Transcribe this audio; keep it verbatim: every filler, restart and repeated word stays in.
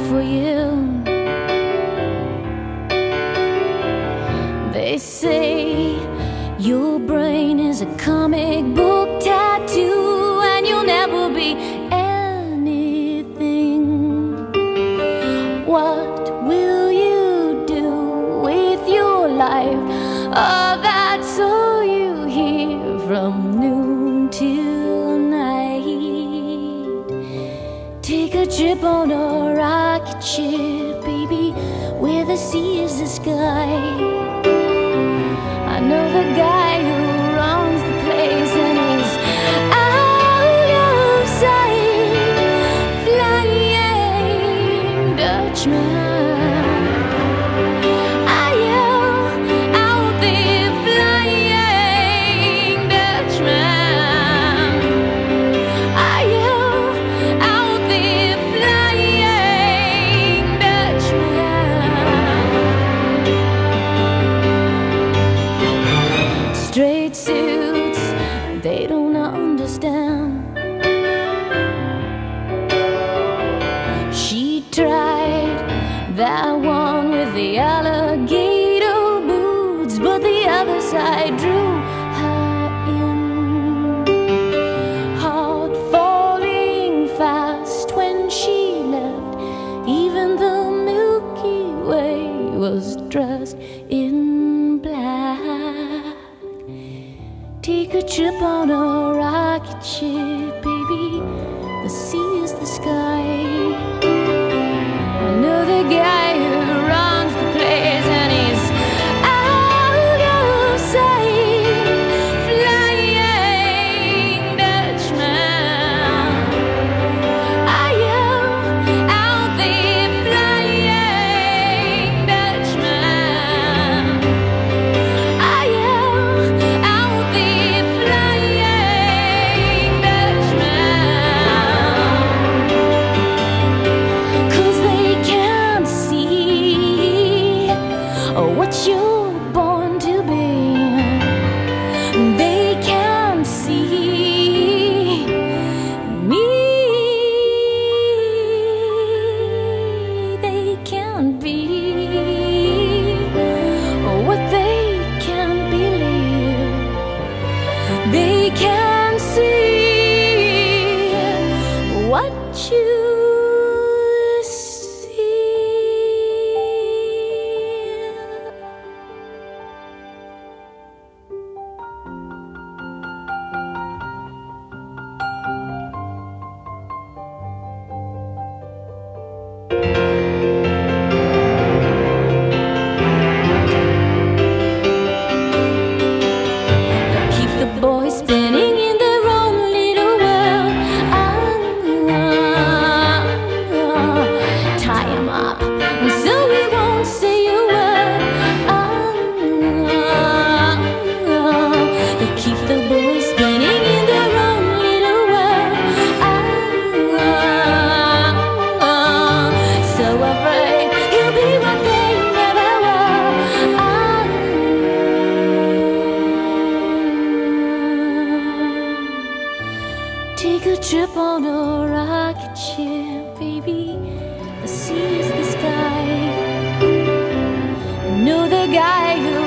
for you. They say your brain is a comic book tattoo, and you'll never be anything. What will you do with your life? Oh, that's all you hear from noon till night. Take a trip on a rocket ship, baby, where the sea is the sky. I know the guy who runs the place, and he's out of sight. Flying Dutchman. Straight suits, they don't understand. She tried that one with the alligator boots, but the other side drew her in. Heart falling fast when she left. Even the Milky Way was dressed in black. Take a trip on a rocket ship, baby, the sea is the sky. I know the guy who runs the place, and he's out of sight. Flying Dutchman. I am out there, flying Dutchman. I am out there, flying Dutchman. 'Cause they can't see what you're born to be. They can't see me. They can't be what they can't believe. They can't see what you see. Keep the boys spinning in their own little world. Ah, ah, tie 'em up so we won't say a word. Ah, ah, keep the boys spinning in their own little world. Ah, ah, so afraid he'll be what they never were. Ah, take a trip on a rocket ship, baby, the sea is the sky. I know the guy who